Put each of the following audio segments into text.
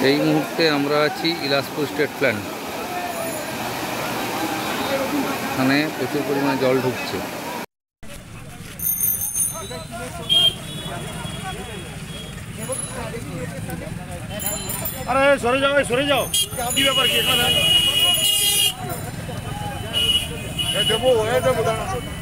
এই মুহূর্তে আমরা আছি ইলাসপুর স্টেট প্ল্যান্ট। এখানে প্রচুর পরিমাণে জল ঢুকছে। আরে সরে যাও, সরে যাও। কি ব্যাপার কি এখানে? দেবো দাঁড়া।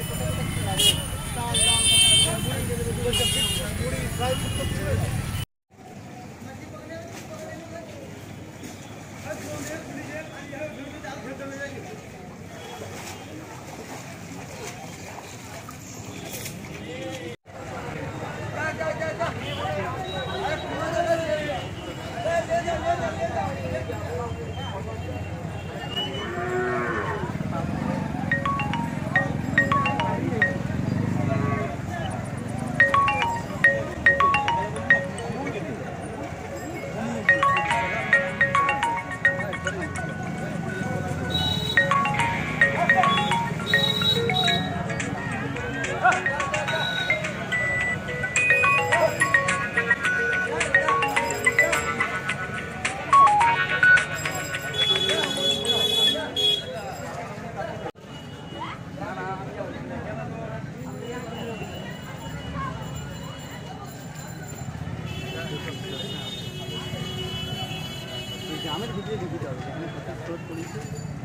গ্রামের ভিতরে ঢুকতে হবে, যেখানে স্টোর করেছে।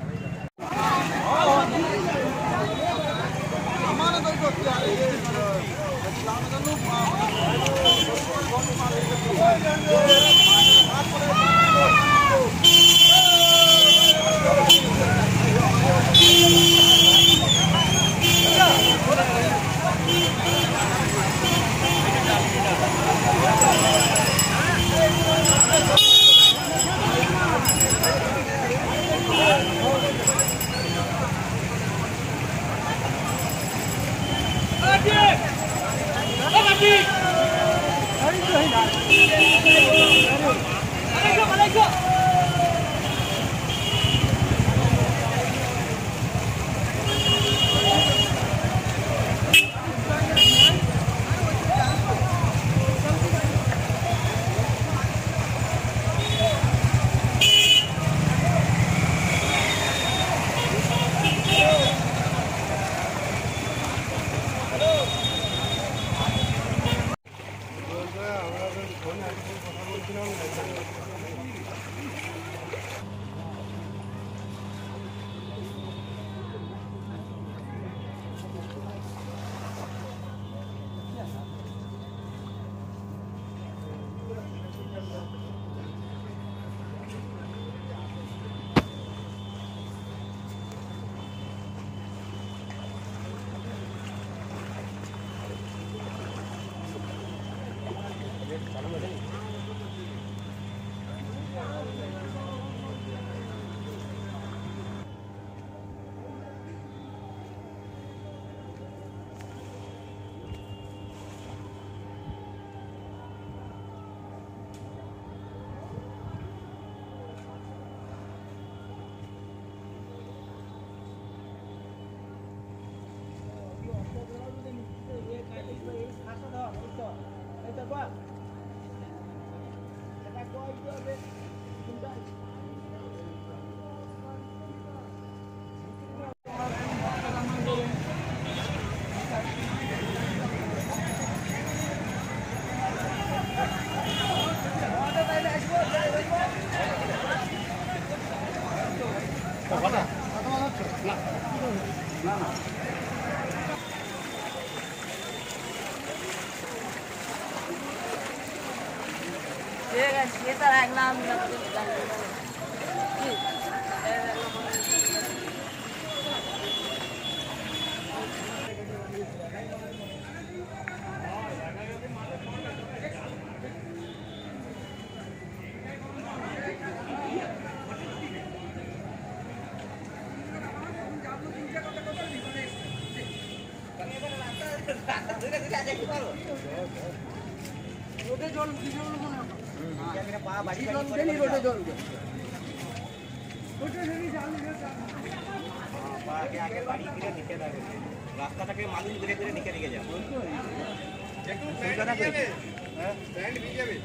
রাস্তাটাকে মানুষ ঘুরে ঘুরে নিচে নিয়ে যাবে।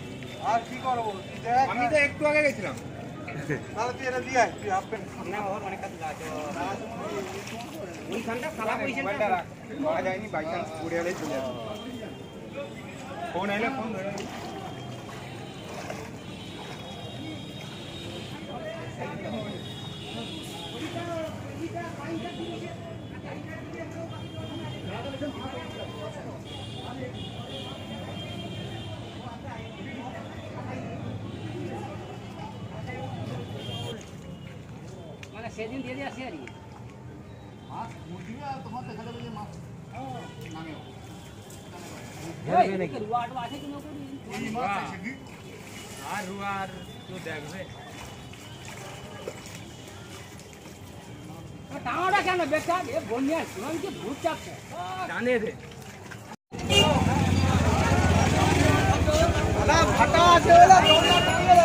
আর কি করব আমি তো একটু আগে গেছিলাম তাহলে তুই এটা দিয়ে আয় তুই হাফ প্যান্ট না ওর অনেক কাজ আছে ওইখানটা খারাপ হয়েছে মোবাইলটা রাখ পাওয়া যায়নি বাই চান্স পড়ে গেলেই চলে যাবে ফোন আইলে ফোন ধরে সেদিন দিয়ে দিয়ে আসি আর কি মাছ মুরগি আর তোমার দেখা যাবে যে মাছ নামেও রুয়াটো আছে কি এই মাছ আছে কি আর রুয়ার তো দেখবে টাওয়াটা কেন বেকার এ বন্যা শুনুন কি ভূত চাপছে জানে রে আলা ফাটা আছে ওলা দৌড়া টাঙিয়ে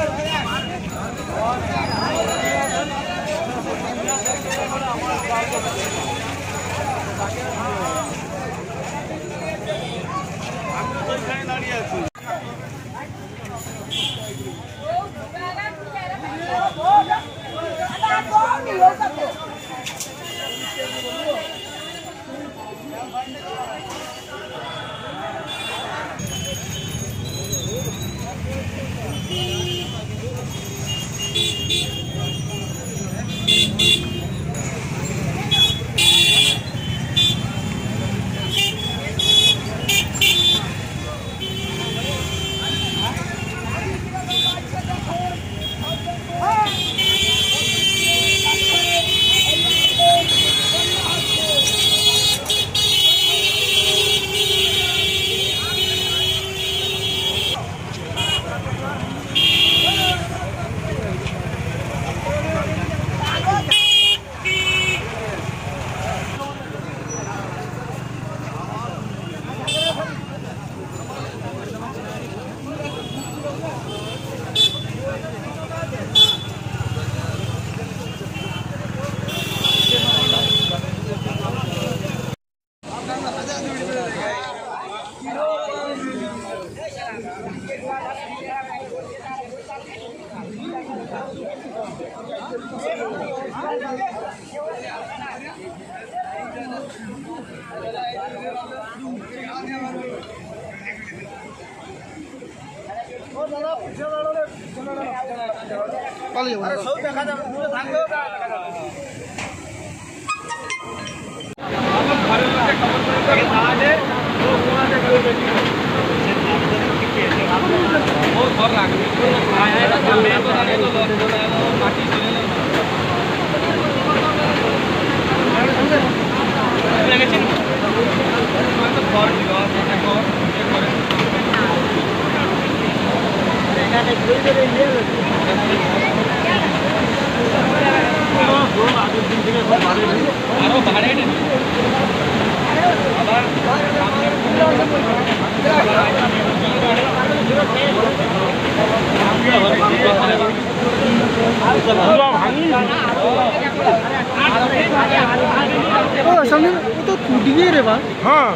सामने तो टूट गई रे बा हाँ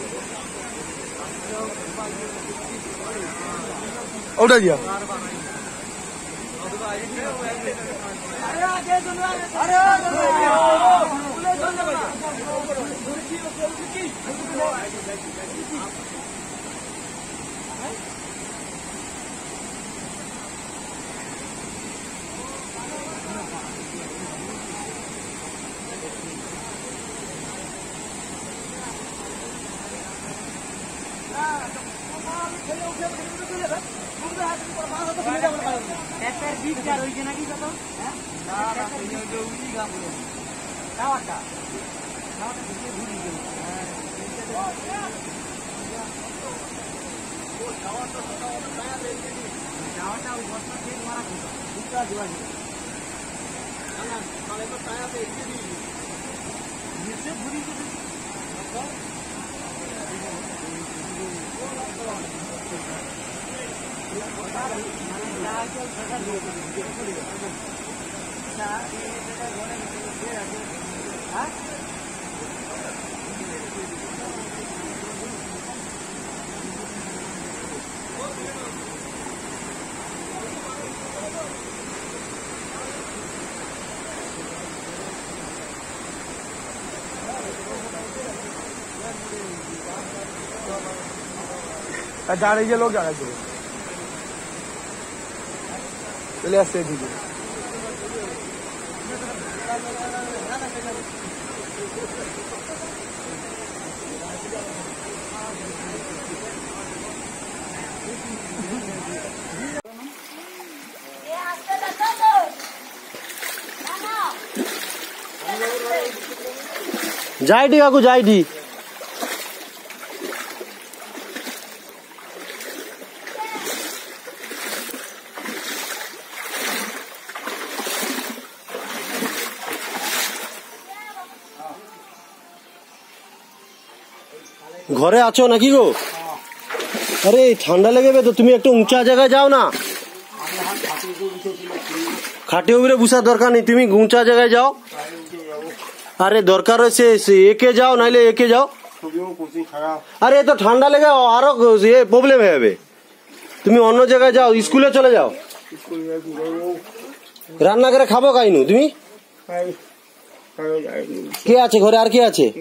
ওটা দিয়া দাঁড়িয়ে লোক দাঁড়াচ্ছে চলে আসছে এদিকে যাইডি কাকু যাইডি ঘরে আছো নাকি গো? আরে ঠান্ডা লেগে তো তুমি একটু উঁচা জায়গায় যাও না। খাটে উপরে বসার দরকার নেই, তুমি উঁচা জায়গায় যাও। আরে দরকার হচ্ছে একে যাও, নাইলে একে যাও। আরে তো ঠান্ডা লেগে আরো প্রবলেম হয়ে যাবে, তুমি অন্য জায়গায় যাও, স্কুলে চলে যাও। রান্না করে খাবো কাইনু তুমি? কে আছে ঘরে? আর কে আছে?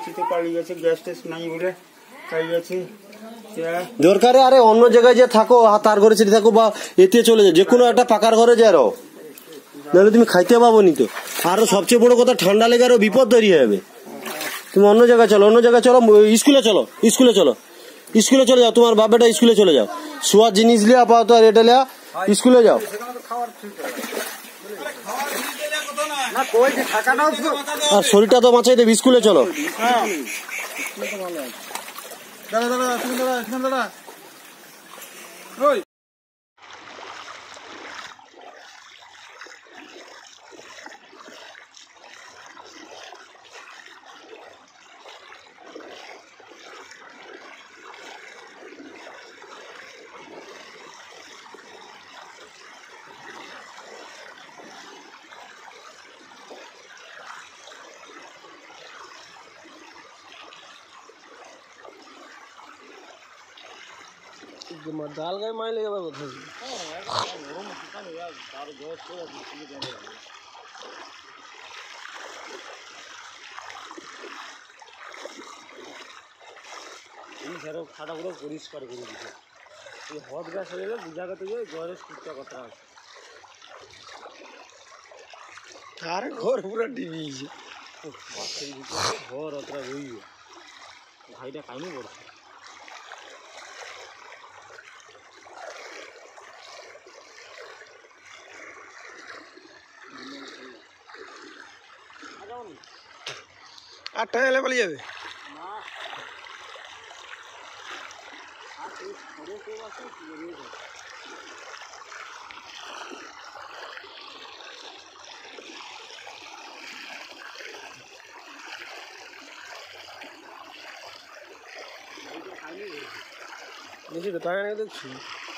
দরকারে আরে অন্য জায়গায় যে থাকো, তার ঘরে সেটি থাকো বা এতে চলে যাও, যে কোনো একটা পাকার ঘরে যাও, নাহলে তুমি খাইতে পাবো নি তো। আরো সবচেয়ে বড় কথা, ঠান্ডা লেগে আরো বিপদ তৈরি হয়ে যাবে। তুমি অন্য জায়গায় চলো, অন্য জায়গায় চলো, স্কুলে চলো, স্কুলে চলো, স্কুলে চলে যাও। তোমার বাবাটা স্কুলে চলে যাও, শোয়ার জিনিস লিয়া আপাতত আর এটা লিয়া স্কুলে যাও। আর শরীরটা তো বাঁচাই দেবে, স্কুলে চলো। ডাল গায়ে মাই লেগে যাবে কোথায়? খাটাগুলো পরিষ্কার করে দিচ্ছে। এই হট গ্যাস হয়ে গেলে দু জায়গা থেকে জ্বরের সুস্থা কথা আছে। আর ঘর পুরো ডিবিছে, ঘর অতটা রইবে। ভাইটা কাইনি পড়ছে। আটটা এলে পালিয়ে যাবে। দেখছি তো টাকা দেখছি।